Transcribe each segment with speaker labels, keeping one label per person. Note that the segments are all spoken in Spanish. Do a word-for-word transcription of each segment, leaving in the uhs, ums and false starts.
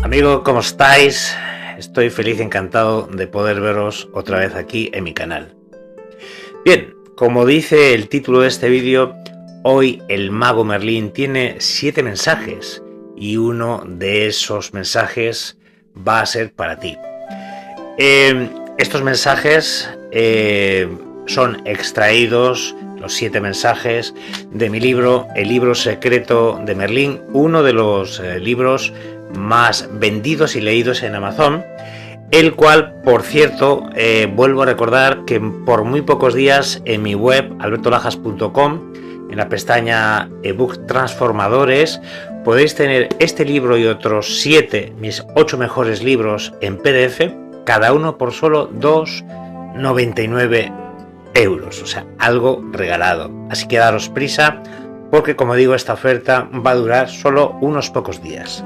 Speaker 1: Amigo, ¿cómo estáis? Estoy feliz, encantado de poder veros otra vez aquí en mi canal. Bien, como dice el título de este vídeo, hoy el mago Merlín tiene siete mensajes y uno de esos mensajes va a ser para ti. Eh, estos mensajes eh, son extraídos, los siete mensajes, de mi libro, El libro secreto de Merlín, uno de los eh, libros más vendidos y leídos en Amazon, el cual, por cierto, eh, vuelvo a recordar que por muy pocos días en mi web alberto lajas punto com, en la pestaña ebook transformadores, podéis tener este libro y otros siete, mis ocho mejores libros en P D F, cada uno por solo dos noventa y nueve euros, o sea, algo regalado. Así que daros prisa, porque como digo, esta oferta va a durar solo unos pocos días.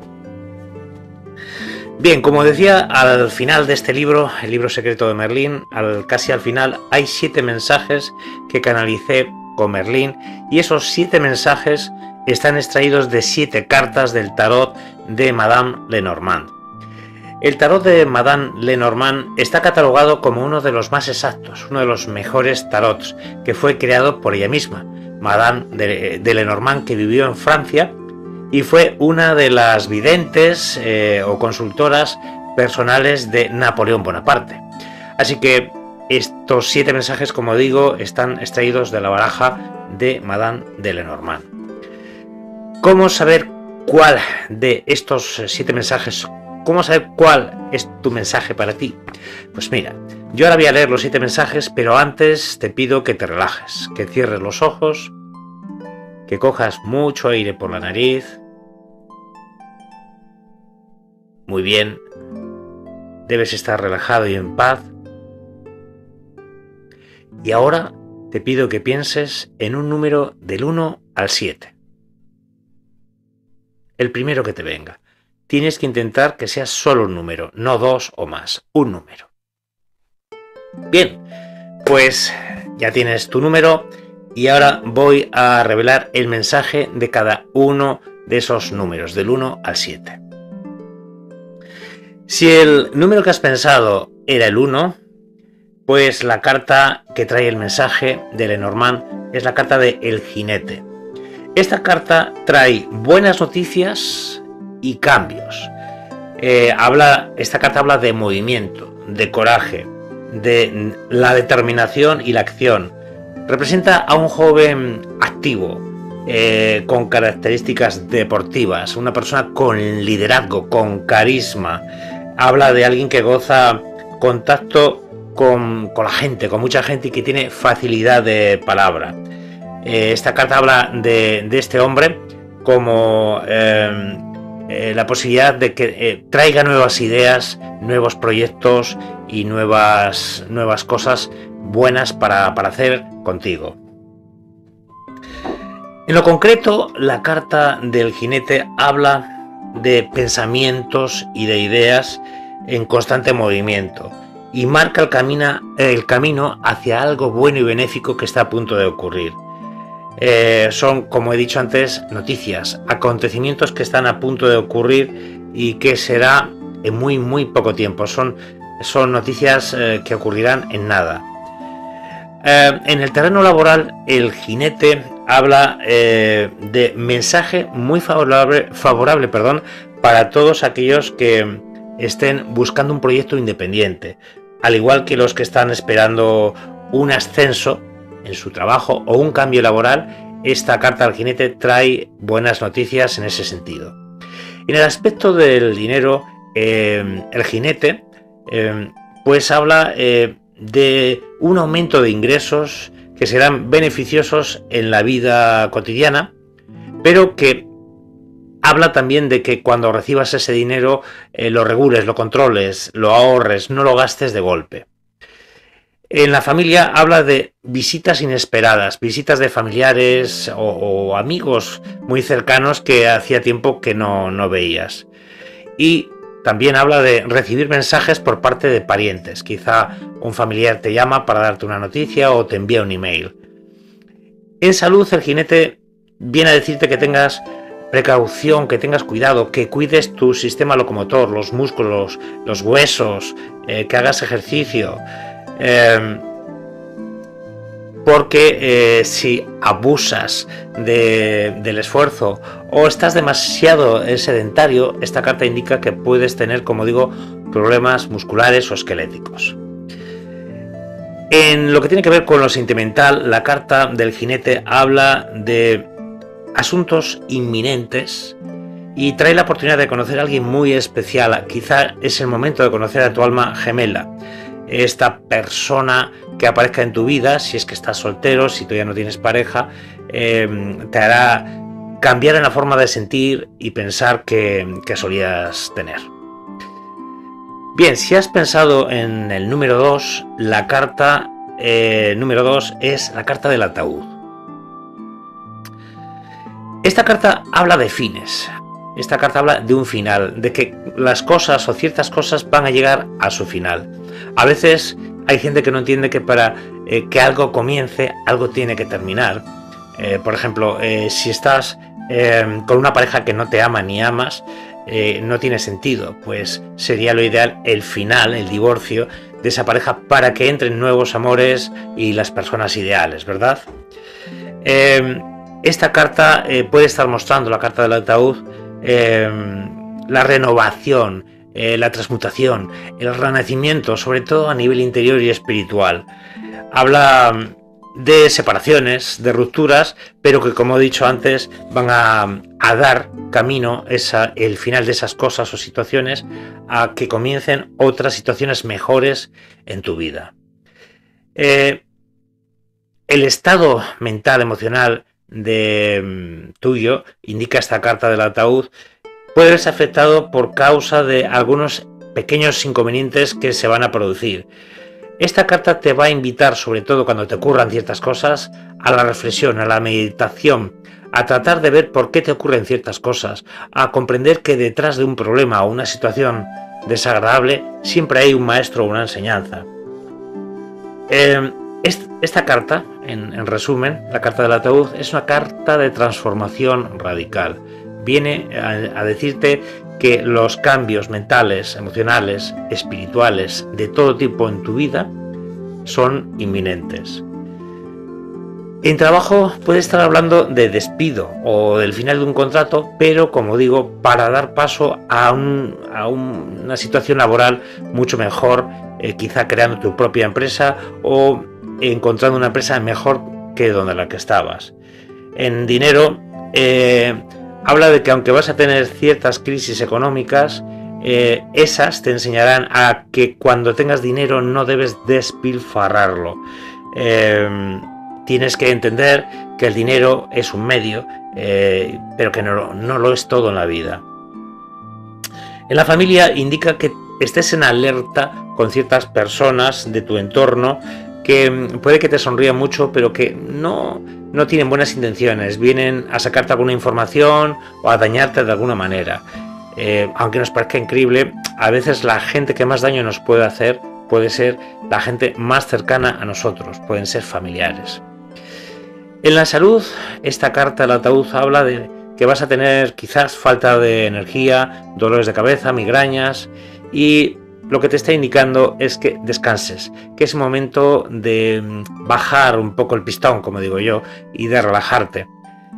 Speaker 1: Bien, como decía, al final de este libro, el libro secreto de Merlín, al, casi al final, hay siete mensajes que canalicé con Merlín, y esos siete mensajes están extraídos de siete cartas del tarot de Madame Lenormand. El tarot de Madame Lenormand está catalogado como uno de los más exactos, uno de los mejores tarots, que fue creado por ella misma, Madame de, de Lenormand, que vivió en Francia y fue una de las videntes eh, o consultoras personales de Napoleón Bonaparte. Así que estos siete mensajes, como digo, están extraídos de la baraja de Madame de Lenormand. ¿Cómo saber cuál de estos siete mensajes, cómo saber cuál es tu mensaje para ti? Pues mira, yo ahora voy a leer los siete mensajes, pero antes te pido que te relajes, que cierres los ojos, que cojas mucho aire por la nariz. Muy bien, debes estar relajado y en paz. Y ahora te pido que pienses en un número del uno al siete. El primero que te venga. Tienes que intentar que sea solo un número, no dos o más, un número. Bien, pues ya tienes tu número y ahora voy a revelar el mensaje de cada uno de esos números, del uno al siete. Si el número que has pensado era el uno, pues la carta que trae el mensaje de Lenormand es la carta de El Jinete. Esta carta trae buenas noticias y cambios. Eh, habla, esta carta habla de movimiento, de coraje, de la determinación y la acción. Representa a un joven activo, eh, con características deportivas, una persona con liderazgo, con carisma. Habla de alguien que goza contacto con, con la gente, con mucha gente, y que tiene facilidad de palabra. Eh, esta carta habla de, de este hombre como eh, eh, la posibilidad de que eh, traiga nuevas ideas, nuevos proyectos y nuevas, nuevas cosas buenas para, para hacer contigo. En lo concreto, la carta del jinete habla de pensamientos y de ideas en constante movimiento y marca el camino, el camino hacia algo bueno y benéfico que está a punto de ocurrir. Eh, son, como he dicho antes, noticias, acontecimientos que están a punto de ocurrir y que será en muy muy poco tiempo. Son, son noticias eh, que ocurrirán en nada. Eh, en el terreno laboral, el jinete habla eh, de mensaje muy favorable, favorable perdón, para todos aquellos que estén buscando un proyecto independiente, al igual que los que están esperando un ascenso en su trabajo o un cambio laboral. Esta carta al jinete trae buenas noticias en ese sentido. En el aspecto del dinero, eh, el jinete eh, pues habla eh, de un aumento de ingresos que serán beneficiosos en la vida cotidiana, pero que habla también de que cuando recibas ese dinero eh, lo regules, lo controles, lo ahorres, no lo gastes de golpe. En la familia habla de visitas inesperadas, visitas de familiares o, o amigos muy cercanos que hacía tiempo que no, no veías. Y también habla de recibir mensajes por parte de parientes. Quizá un familiar te llama para darte una noticia o te envía un email. En salud, el jinete viene a decirte que tengas precaución, que tengas cuidado, que cuides tu sistema locomotor, los músculos, los huesos, eh, que hagas ejercicio. Eh, porque eh, si abusas de, del esfuerzo o estás demasiado sedentario, esta carta indica que puedes tener, como digo, problemas musculares o esqueléticos. En lo que tiene que ver con lo sentimental, la carta del jinete habla de asuntos inminentes y trae la oportunidad de conocer a alguien muy especial. Quizá es el momento de conocer a tu alma gemela, esta persona que aparezca en tu vida. Si es que estás soltero, si todavía no tienes pareja, eh, te hará cambiar en la forma de sentir y pensar que, que solías tener. Bien, si has pensado en el número dos, la carta eh, número dos es la carta del ataúd. Esta carta habla de fines. Esta carta habla de un final, de que las cosas o ciertas cosas van a llegar a su final. A veces hay gente que no entiende que para eh, que algo comience, algo tiene que terminar. Eh, por ejemplo, eh, si estás eh, con una pareja que no te ama ni amas, eh, no tiene sentido. Pues sería lo ideal el final, el divorcio de esa pareja, para que entren nuevos amores y las personas ideales, ¿verdad? Eh, esta carta eh, puede estar mostrando, la carta del ataúd, eh, la renovación, eh, la transmutación, el renacimiento, sobre todo a nivel interior y espiritual. Habla de separaciones, de rupturas, pero que, como he dicho antes, van a, a dar camino, esa, el final de esas cosas o situaciones, a que comiencen otras situaciones mejores en tu vida. Eh, el estado mental, emocional de tuyo, indica esta carta del ataúd, puede verse afectado por causa de algunos pequeños inconvenientes que se van a producir. Esta carta te va a invitar, sobre todo cuando te ocurran ciertas cosas, a la reflexión, a la meditación, a tratar de ver por qué te ocurren ciertas cosas, a comprender que detrás de un problema o una situación desagradable siempre hay un maestro o una enseñanza. Eh, esta carta, en, en resumen, la carta del ataúd, es una carta de transformación radical. Viene a, a decirte que los cambios mentales, emocionales, espirituales, de todo tipo en tu vida son inminentes. En trabajo puede estar hablando de despido o del final de un contrato, pero, como digo, para dar paso a, un, a un, una situación laboral mucho mejor, eh, quizá creando tu propia empresa o encontrando una empresa mejor que donde la que estabas. En dinero, eh, habla de que aunque vas a tener ciertas crisis económicas, eh, esas te enseñarán a que cuando tengas dinero no debes despilfarrarlo. Eh, tienes que entender que el dinero es un medio, eh, pero que no, no lo es todo en la vida. En la familia indica que estés en alerta con ciertas personas de tu entorno que puede que te sonrían mucho, pero que no, no tienen buenas intenciones, vienen a sacarte alguna información o a dañarte de alguna manera. Eh, aunque nos parezca increíble, a veces la gente que más daño nos puede hacer puede ser la gente más cercana a nosotros, pueden ser familiares. En la salud, esta carta del ataúd habla de que vas a tener quizás falta de energía, dolores de cabeza, migrañas, y lo que te está indicando es que descanses, que es momento de bajar un poco el pistón, como digo yo, y de relajarte.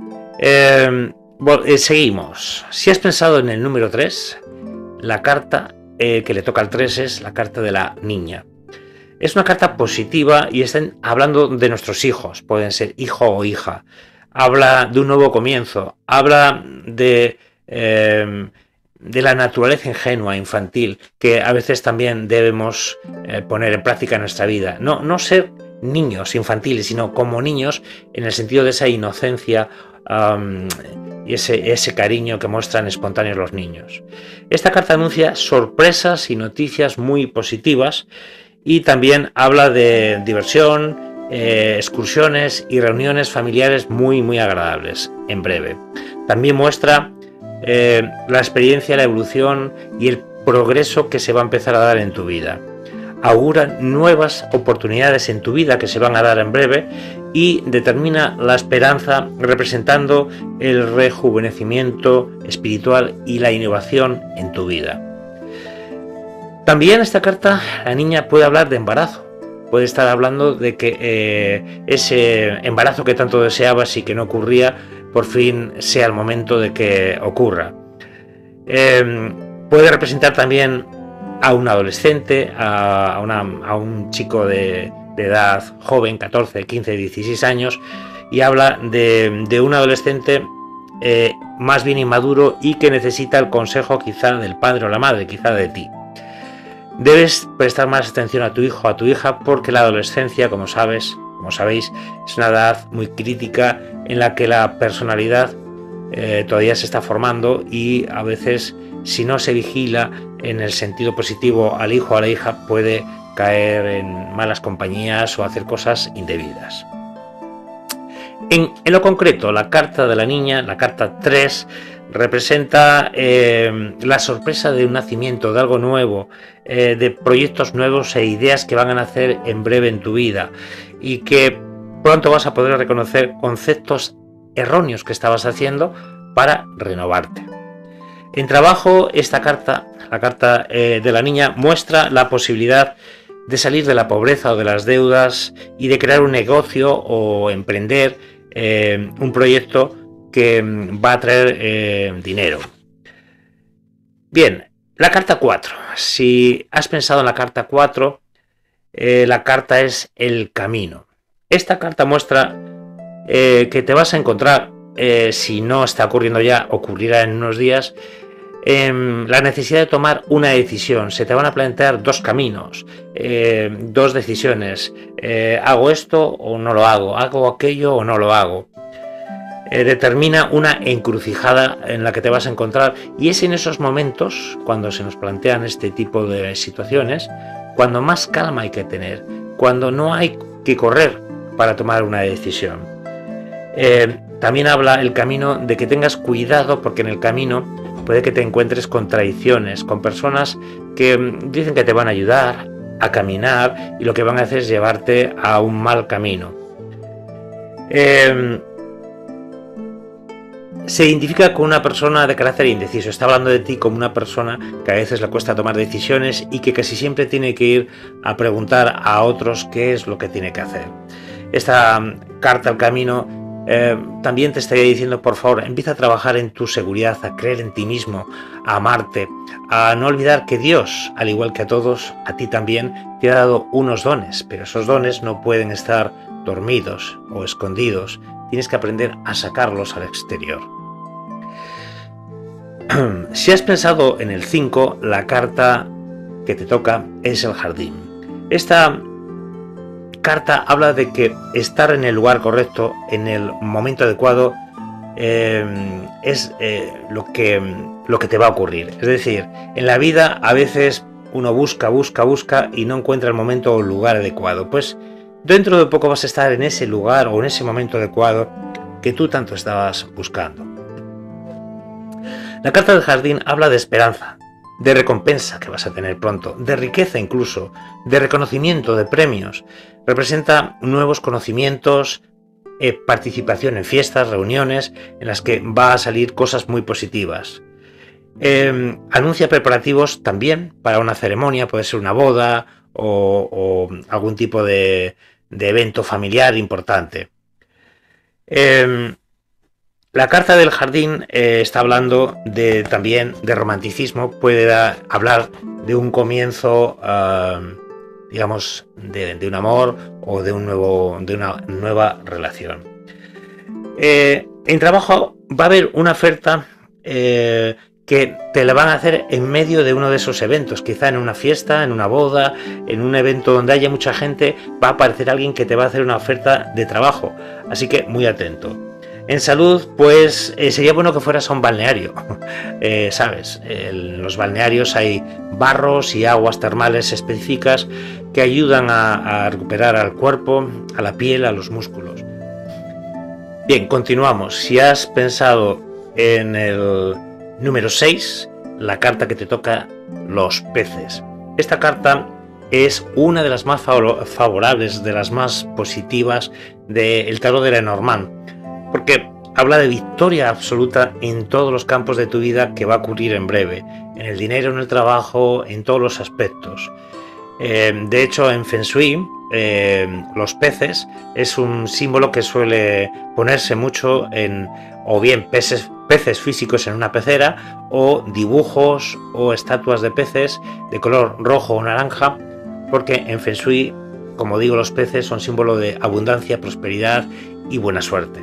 Speaker 1: Eh, bueno, eh, seguimos. Si has pensado en el número tres, la carta eh, que le toca al tres es la carta de la niña. Es una carta positiva y están hablando de nuestros hijos, pueden ser hijo o hija. Habla de un nuevo comienzo, habla de... Eh, de la naturaleza ingenua, infantil, que a veces también debemos eh, poner en práctica en nuestra vida. No, no ser niños infantiles, sino como niños en el sentido de esa inocencia um, y ese, ese cariño que muestran espontáneos los niños. Esta carta anuncia sorpresas y noticias muy positivas y también habla de diversión, eh, excursiones y reuniones familiares muy, muy agradables en breve. También muestra Eh, la experiencia, la evolución y el progreso que se va a empezar a dar en tu vida. Auguran nuevas oportunidades en tu vida que se van a dar en breve y determina la esperanza, representando el rejuvenecimiento espiritual y la innovación en tu vida. También esta carta, la niña puede hablar de embarazo, puede estar hablando de que eh, ese embarazo que tanto deseabas y que no ocurría, por fin sea el momento de que ocurra. Eh, puede representar también a un adolescente, a, una, a un chico de, de edad joven, catorce, quince, dieciséis años, y habla de, de un adolescente eh, más bien inmaduro y que necesita el consejo quizá del padre o la madre, quizá de ti. Debes prestar más atención a tu hijo o a tu hija, porque la adolescencia, como sabes, como sabéis, es una edad muy crítica en la que la personalidad eh, todavía se está formando, y a veces, si no se vigila en el sentido positivo al hijo o a la hija, puede caer en malas compañías o hacer cosas indebidas. En, en lo concreto, la carta de la niña, la carta tres, representa eh, la sorpresa de un nacimiento, de algo nuevo, eh, de proyectos nuevos e ideas que van a nacer en breve en tu vida, y que pronto vas a poder reconocer conceptos erróneos que estabas haciendo para renovarte. En trabajo, esta carta, la carta eh, de la niña, muestra la posibilidad de salir de la pobreza o de las deudas y de crear un negocio o emprender eh, un proyecto que va a traer eh, dinero. Bien, la carta cuatro. Si has pensado en la carta cuatro, eh, la carta es el camino. Esta carta muestra eh, que te vas a encontrar, eh, si no está ocurriendo ya, ocurrirá en unos días, eh, la necesidad de tomar una decisión. Se te van a plantear dos caminos, eh, dos decisiones. Eh, ¿Hago esto o no lo hago? ¿Hago aquello o no lo hago? Eh, determina una encrucijada en la que te vas a encontrar, y es en esos momentos, cuando se nos plantean este tipo de situaciones, cuando más calma hay que tener, cuando no hay que correr para tomar una decisión. Eh, también habla el camino de que tengas cuidado, porque en el camino puede que te encuentres con traiciones, con personas que dicen que te van a ayudar a caminar y lo que van a hacer es llevarte a un mal camino. Eh, Se identifica con una persona de carácter indeciso. Está hablando de ti como una persona que a veces le cuesta tomar decisiones y que casi siempre tiene que ir a preguntar a otros qué es lo que tiene que hacer. Esta carta al camino eh, también te estaría diciendo, por favor, empieza a trabajar en tu seguridad, a creer en ti mismo, a amarte, a no olvidar que Dios, al igual que a todos, a ti también te ha dado unos dones, pero esos dones no pueden estar dormidos o escondidos. Tienes que aprender a sacarlos al exterior. Si has pensado en el cinco, la carta que te toca es el jardín. Esta carta habla de que estar en el lugar correcto, en el momento adecuado, eh, es eh, lo que, lo que te va a ocurrir. Es decir, en la vida a veces uno busca, busca, busca y no encuentra el momento o el lugar adecuado. Pues dentro de poco vas a estar en ese lugar o en ese momento adecuado que tú tanto estabas buscando. La carta del jardín habla de esperanza, de recompensa que vas a tener pronto, de riqueza incluso, de reconocimiento, de premios. Representa nuevos conocimientos, eh, participación en fiestas, reuniones, en las que va a salir cosas muy positivas. Eh, anuncia preparativos también para una ceremonia, puede ser una boda o, o algún tipo de, de evento familiar importante. Eh, la carta del jardín eh, está hablando de, también de romanticismo, puede da, hablar de un comienzo, uh, digamos, de, de un amor o de, un nuevo, de una nueva relación. Eh, en trabajo va a haber una oferta eh, que te la van a hacer en medio de uno de esos eventos, quizá en una fiesta, en una boda, en un evento donde haya mucha gente, va a aparecer alguien que te va a hacer una oferta de trabajo, así que muy atento. En salud, pues eh, sería bueno que fueras a un balneario, eh, sabes, en los balnearios hay barros y aguas termales específicas que ayudan a, a recuperar al cuerpo, a la piel, a los músculos. Bien, continuamos. Si has pensado en el número seis, la carta que te toca, los peces. Esta carta es una de las más favorables, de las más positivas del tarot de Lenormand, porque habla de victoria absoluta en todos los campos de tu vida que va a ocurrir en breve, en el dinero, en el trabajo, en todos los aspectos. Eh, de hecho, en Feng Shui, eh, los peces es un símbolo que suele ponerse mucho en, o bien peces, peces físicos en una pecera, o dibujos o estatuas de peces de color rojo o naranja, porque en Feng Shui, como digo, los peces son símbolo de abundancia, prosperidad y buena suerte.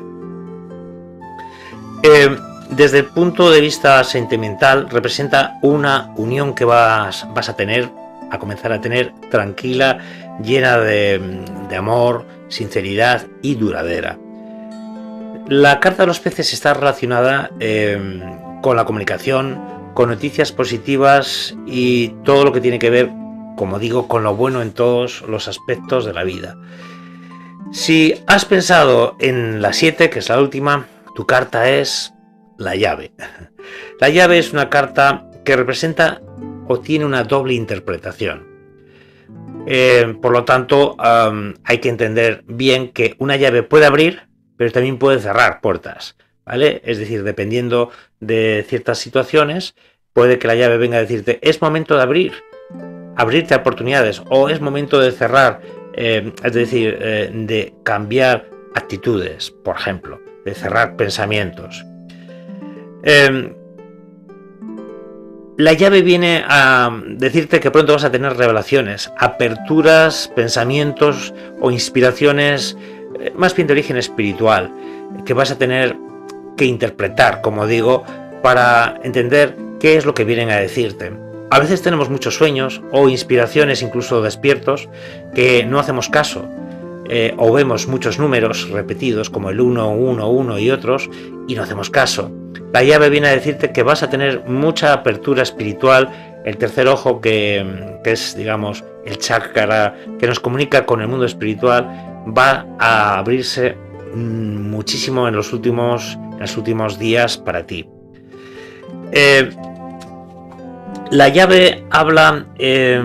Speaker 1: Eh, desde el punto de vista sentimental, representa una unión que vas, vas a tener, a comenzar a tener, tranquila, llena de, de amor, sinceridad y duradera. La carta de los peces está relacionada eh, con la comunicación, con noticias positivas y todo lo que tiene que ver, como digo, con lo bueno en todos los aspectos de la vida. Si has pensado en la siete, que es la última, tu carta es la llave. La llave es una carta que representa o tiene una doble interpretación. Eh, por lo tanto, um, hay que entender bien que una llave puede abrir, pero también puede cerrar puertas, ¿vale? Es decir, dependiendo de ciertas situaciones, puede que la llave venga a decirte, es momento de abrir, abrirte a oportunidades, o es momento de cerrar, eh, es decir, eh, de cambiar actitudes, por ejemplo, de cerrar pensamientos. Eh, la llave viene a decirte que pronto vas a tener revelaciones, aperturas, pensamientos o inspiraciones eh, más bien de origen espiritual, que vas a tener que interpretar, como digo, para entender qué es lo que vienen a decirte. A veces tenemos muchos sueños o inspiraciones, incluso despiertos, que no hacemos caso. Eh, o vemos muchos números repetidos como el uno, uno, uno y otros y no hacemos caso. La llave viene a decirte que vas a tener mucha apertura espiritual, el tercer ojo que, que es, digamos, el chakra que nos comunica con el mundo espiritual, va a abrirse muchísimo en los últimos, en los últimos días para ti. Eh, la llave habla eh,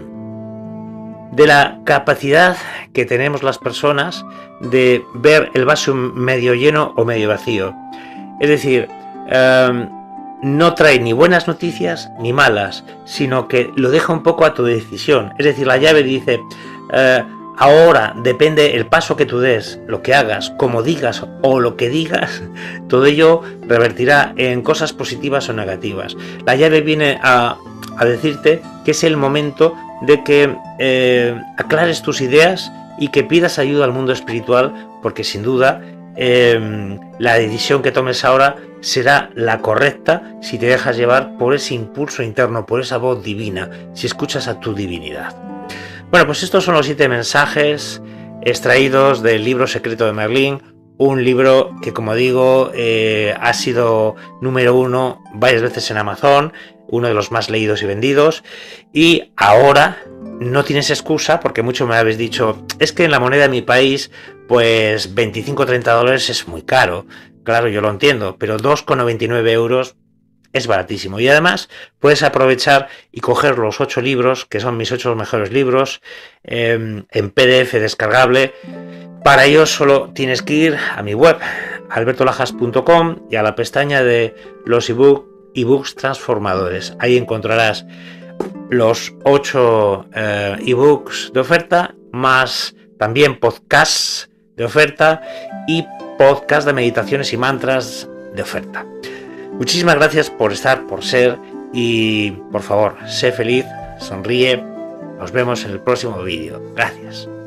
Speaker 1: de la capacidad que tenemos las personas de ver el vaso medio lleno o medio vacío. Es decir, eh, no trae ni buenas noticias ni malas, sino que lo deja un poco a tu decisión. Es decir, la llave dice, eh, ahora depende el paso que tú des, lo que hagas, como digas o lo que digas, todo ello revertirá en cosas positivas o negativas. La llave viene a, a decirte que es el momento de que eh, aclares tus ideas y que pidas ayuda al mundo espiritual, porque sin duda eh, la decisión que tomes ahora será la correcta si te dejas llevar por ese impulso interno, por esa voz divina, si escuchas a tu divinidad. Bueno, pues estos son los siete mensajes extraídos del libro secreto de Merlín, un libro que, como digo, eh, ha sido número uno varias veces en Amazon, uno de los más leídos y vendidos, y ahora no tienes excusa, porque mucho me habéis dicho, es que en la moneda de mi país, pues veinticinco o treinta dólares es muy caro. Claro, yo lo entiendo, pero dos con noventa y nueve euros es baratísimo. Y además puedes aprovechar y coger los ocho libros, que son mis ocho mejores libros, eh, en P D F descargable. Para ello solo tienes que ir a mi web, alberto lajas punto com, y a la pestaña de los ebook, ebooks transformadores. Ahí encontrarás los ocho eh, ebooks de oferta, más también podcasts de oferta y podcast de meditaciones y mantras de oferta. Muchísimas gracias por estar, por ser, y por favor, sé feliz, sonríe. Nos vemos en el próximo vídeo. Gracias.